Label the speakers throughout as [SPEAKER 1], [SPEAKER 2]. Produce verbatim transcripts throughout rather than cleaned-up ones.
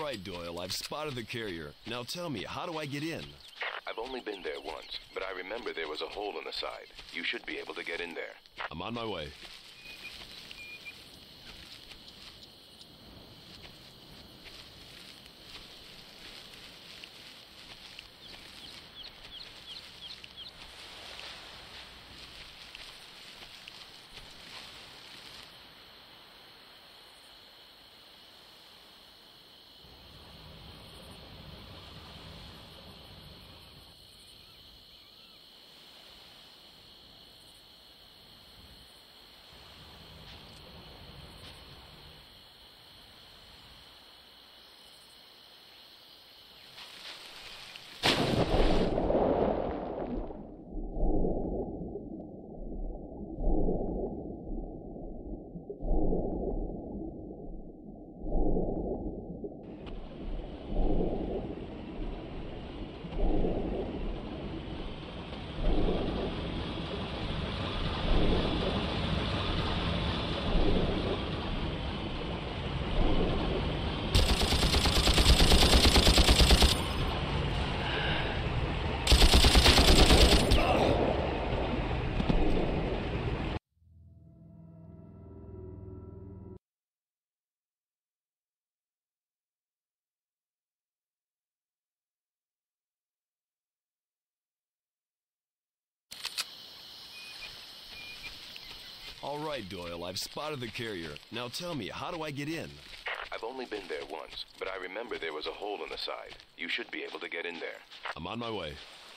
[SPEAKER 1] right, Doyle, I've spotted the carrier. Now tell me, how do I get in?
[SPEAKER 2] I've only been there once, but I remember there was a hole in the side. You should be able to get in there.
[SPEAKER 1] I'm on my way. All right, Doyle, I've spotted the carrier. Now tell me, how do I get in?
[SPEAKER 2] I've only been there once, but I remember there was a hole in the side. You should be able to get in there.
[SPEAKER 1] I'm on my way.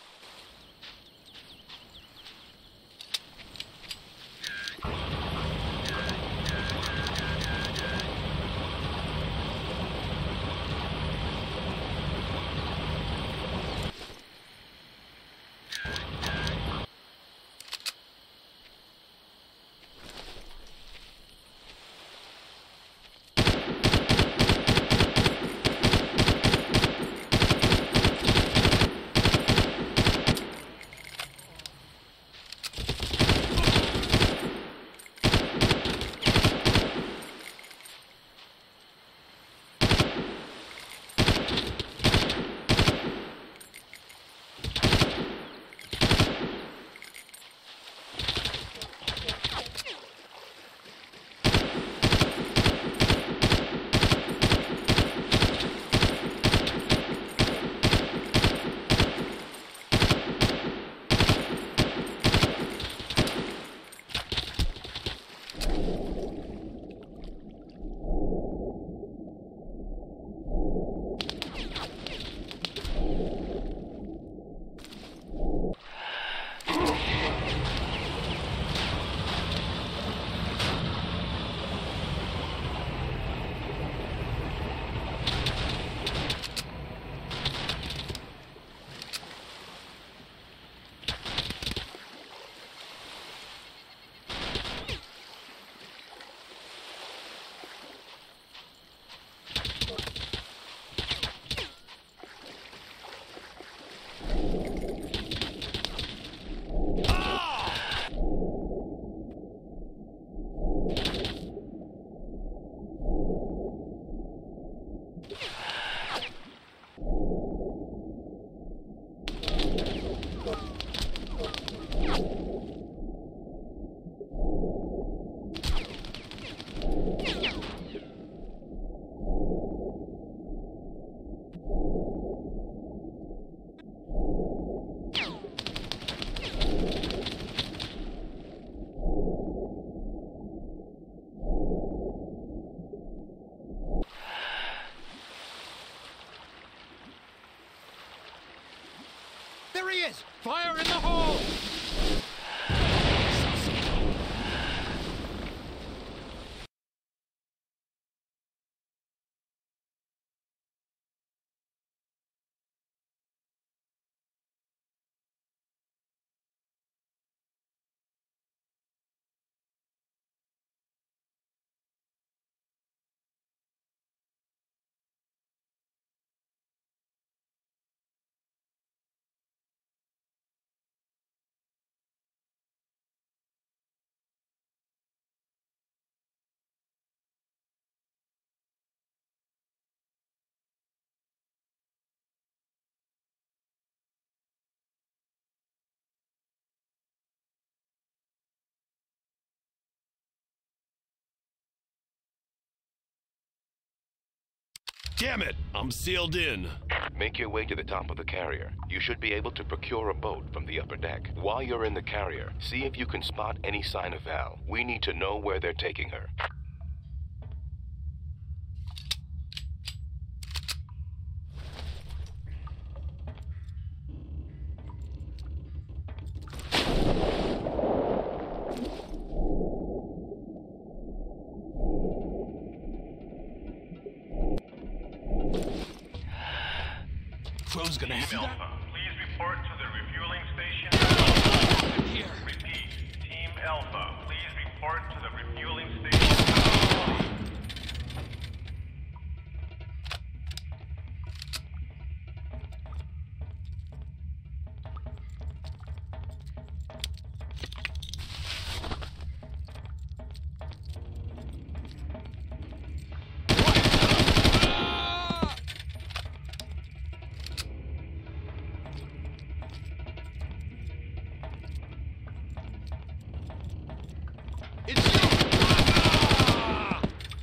[SPEAKER 3] There he is! Fire in the hole!
[SPEAKER 1] Damn it! I'm sealed in.
[SPEAKER 2] Make your way to the top of the carrier. You should be able to procure a boat from the upper deck. While you're in the carrier, see if you can spot any sign of Val. We need to know where they're taking her.
[SPEAKER 1] Crow's gonna have
[SPEAKER 4] Team
[SPEAKER 1] that.
[SPEAKER 4] Alpha, please report to the refueling station.
[SPEAKER 1] Here.
[SPEAKER 4] Repeat. Team Alpha, please report to the refueling station.
[SPEAKER 1] It's you! Ah!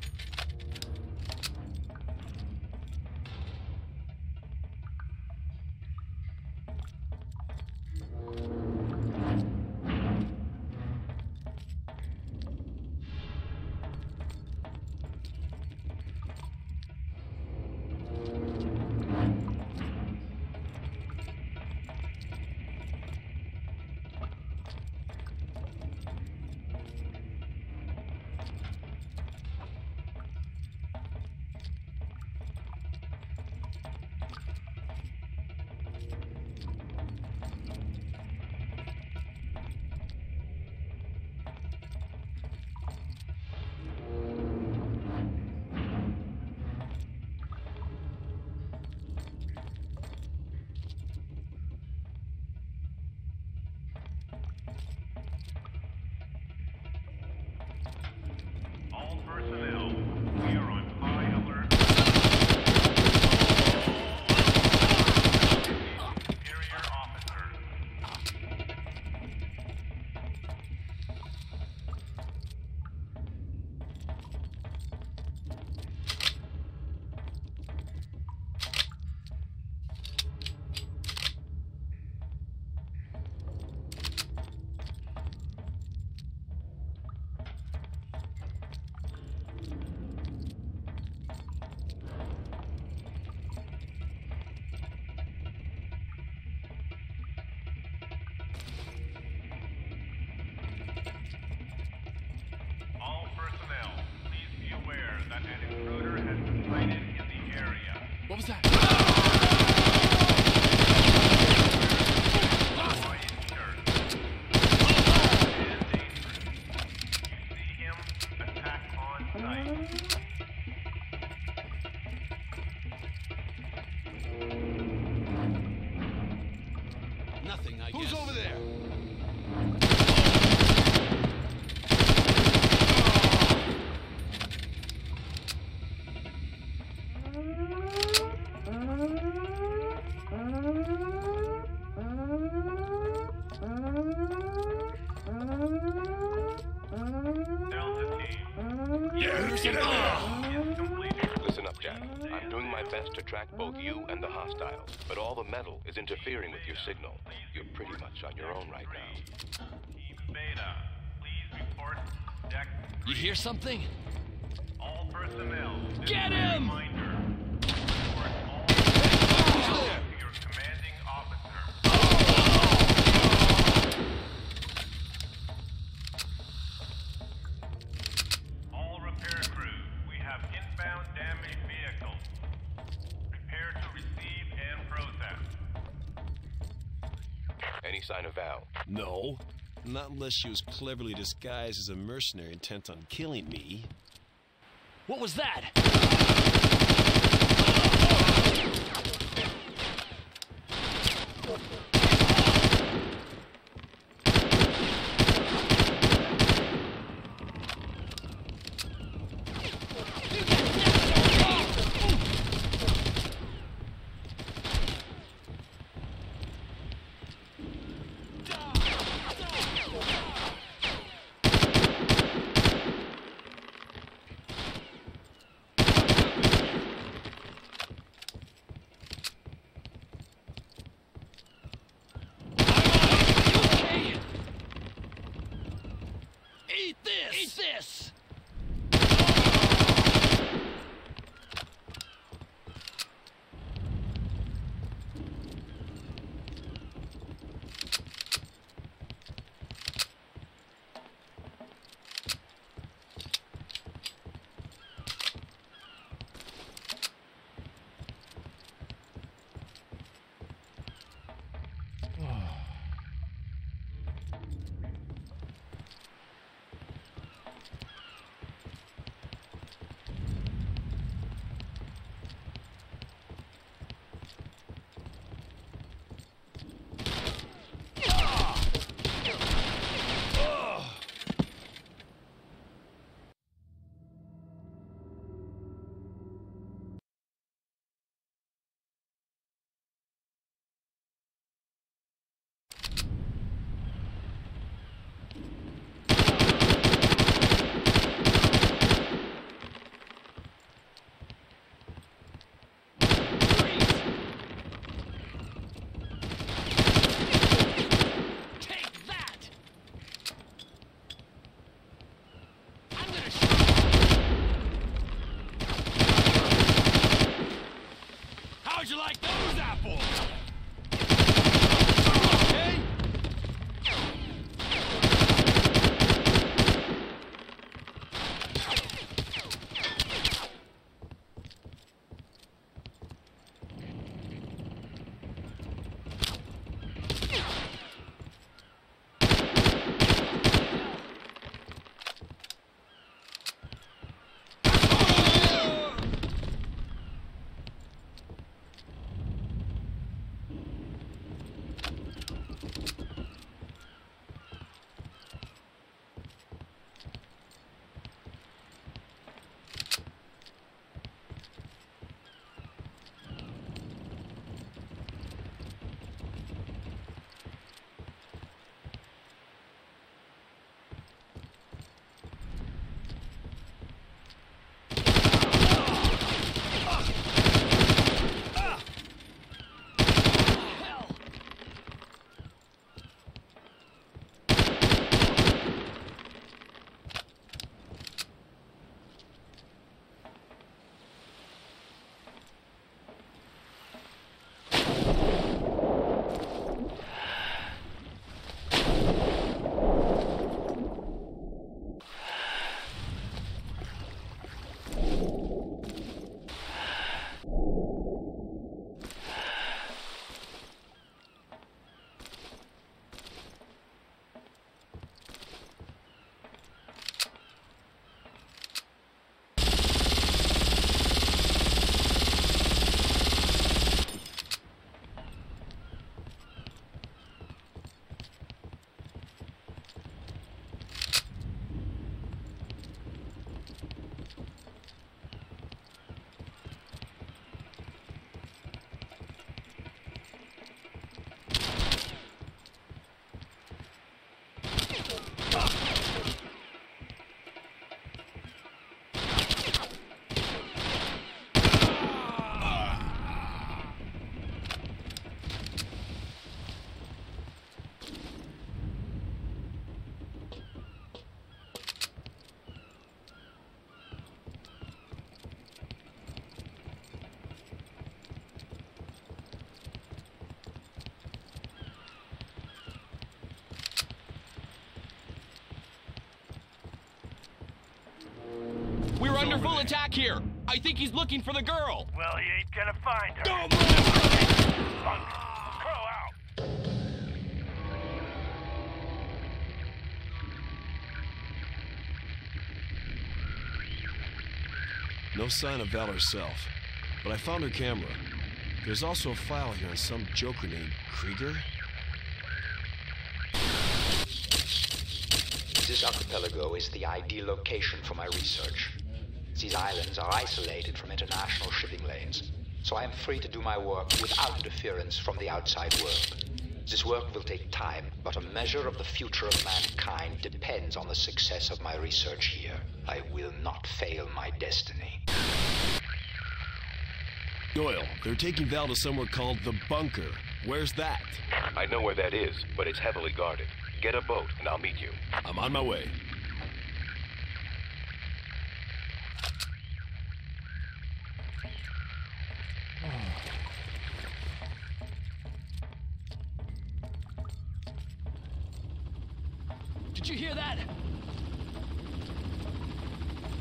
[SPEAKER 4] All personnel, we are on high alert. Superior officer. All personnel, please be aware that an intruder has been sighted in the area.
[SPEAKER 1] What was that?
[SPEAKER 4] White shirt. And dangerous. You see him, attack on sight.
[SPEAKER 1] Nothing, I
[SPEAKER 3] Who's
[SPEAKER 1] guess.
[SPEAKER 3] over there?
[SPEAKER 4] Delta team.
[SPEAKER 1] Yeah, get in there!
[SPEAKER 4] Is completed.
[SPEAKER 2] Listen up, Jack. I'm doing my best to track both you and the hostiles, but all the metal is interfering with your signal. You're pretty much on your own right now.
[SPEAKER 4] Team Beta, please report deck.
[SPEAKER 1] You hear something?
[SPEAKER 4] All personnel. this
[SPEAKER 1] Get
[SPEAKER 4] is a
[SPEAKER 1] him!
[SPEAKER 4] Reminder. Report all personnel to your commanding officer. All repair crew, we have inbound damaged vehicles. Prepare to receive and process.
[SPEAKER 2] Any sign of Val?
[SPEAKER 1] No. Not unless she was cleverly disguised as a mercenary intent on killing me. What was that?
[SPEAKER 3] full attack here. I think he's looking for the girl.
[SPEAKER 4] Well, he ain't gonna find her.
[SPEAKER 3] Don't move!
[SPEAKER 4] Punk, crow out.
[SPEAKER 1] No sign of Val herself, but I found her camera. There's also a file here on some joker named Krieger.
[SPEAKER 5] This archipelago is the ideal location for my research. These islands are isolated from international shipping lanes, so I am free to do my work without interference from the outside world. This work will take time, but a measure of the future of mankind depends on the success of my research here. I will not fail my destiny.
[SPEAKER 1] Doyle, they're taking Val to somewhere called the Bunker. Where's that?
[SPEAKER 2] I know where that is, but it's heavily guarded. Get a boat, and I'll meet you.
[SPEAKER 1] I'm on my way.
[SPEAKER 3] Did you hear that?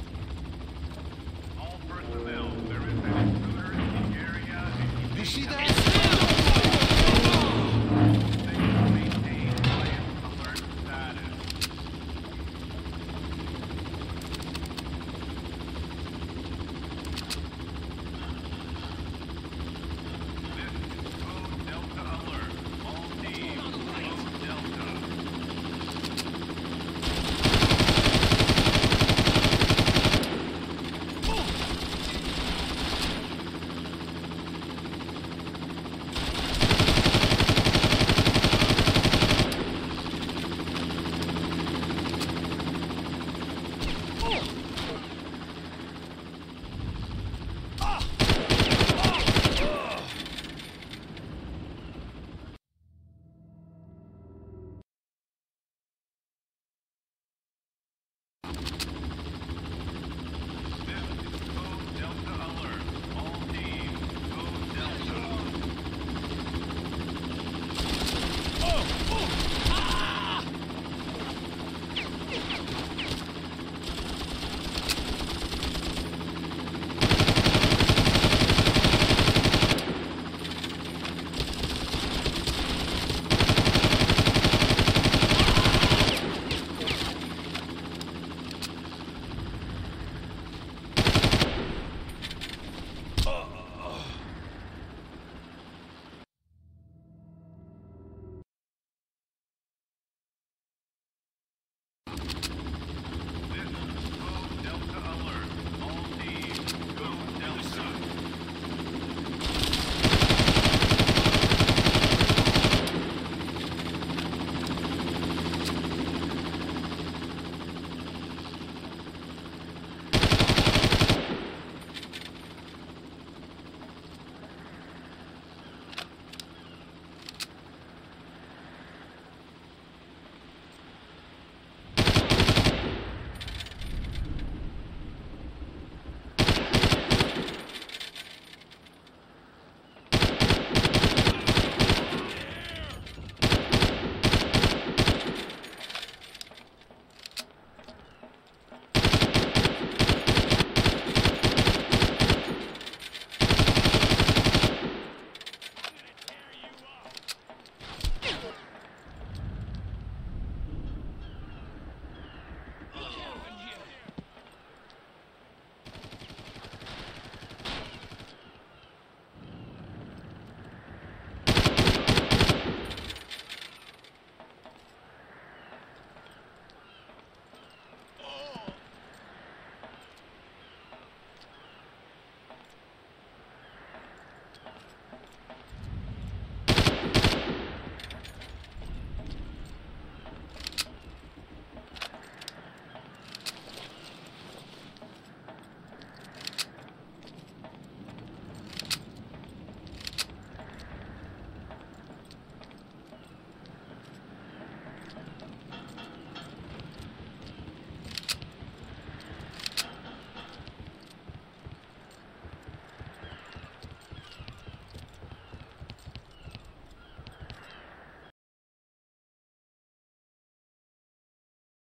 [SPEAKER 4] All personnel, there is an intruder in the area.
[SPEAKER 1] You see that?